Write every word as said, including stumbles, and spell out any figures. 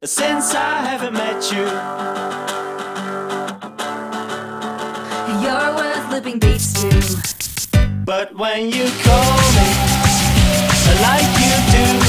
since I haven't met you. You're worth looping beats to. But when you call me like you do,